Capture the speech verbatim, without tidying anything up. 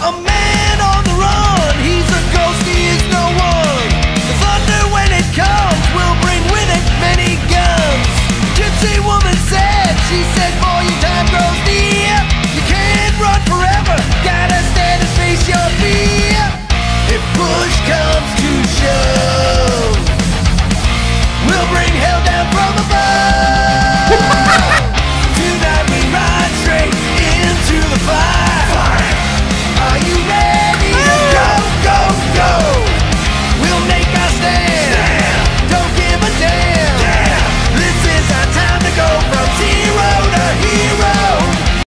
A man on the run, he's a ghost, he is no one. The thunder when it comes will bring with it many guns. Gypsy woman said, she said, boy, your time grows near. You can't run forever, gotta stand and face your fear. If push comes